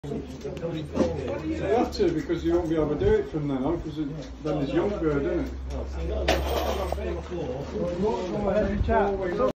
You have to, because you won't be able to do it from then on, because then there's young bird, isn't it?